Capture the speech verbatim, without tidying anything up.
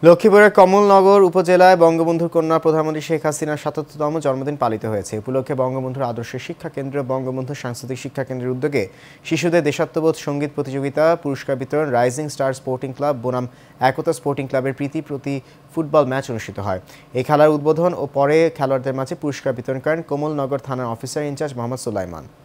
লক্ষ্মীপুরের কমলনগর উপজেলায় বঙ্গবন্ধুর কন্যা প্রধানমন্ত্রী শেখ হাসিনার সাতাত্তরতম জন্মদিন পালিত হয়েছে। উপলক্ষে বঙ্গবন্ধুর আদর্শ শিক্ষা কেন্দ্র বঙ্গবন্ধু সাংস্কৃতিক শিক্ষা কেন্দ্রের উদ্যোগে শিশুদের দেশাত্মবোধ সঙ্গীত প্রতিযোগিতা, পুরস্কার বিতরণ, রাইজিং স্টার স্পোর্টিং ক্লাব বনাম একতা স্পোর্টিং ক্লাবের প্রীতি প্রতি ফুটবল ম্যাচ অনুষ্ঠিত হয়। এই খেলার উদ্বোধন ও পরে খেলোয়াড়দের মাঝে পুরস্কার বিতরণ করেন কমলনগর থানার অফিসার ইনচার্জ মোহাম্মদ সুলাইমান।